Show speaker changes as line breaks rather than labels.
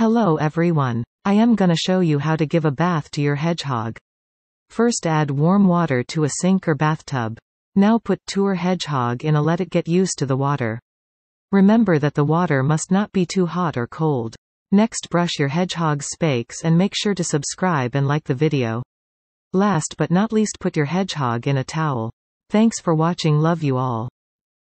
Hello everyone. I am gonna show you how to give a bath to your hedgehog. First add warm water to a sink or bathtub. Now put your hedgehog in let it get used to the water. Remember that the water must not be too hot or cold. Next brush your hedgehog's spakes and make sure to subscribe and like the video. Last but not least put your hedgehog in a towel. Thanks for watching, love you all.